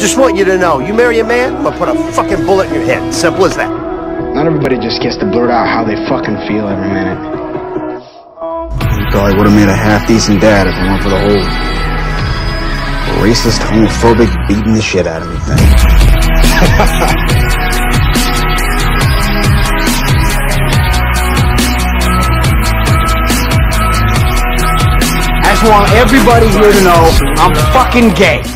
Just want you to know, you marry a man, I'm gonna put a fucking bullet in your head. Simple as that. Not everybody just gets to blurt out how they fucking feel every minute. You probably would have made a half-decent dad if it weren't for the whole racist, homophobic, beating the shit out of me thing. I just want everybody here to know I'm fucking gay.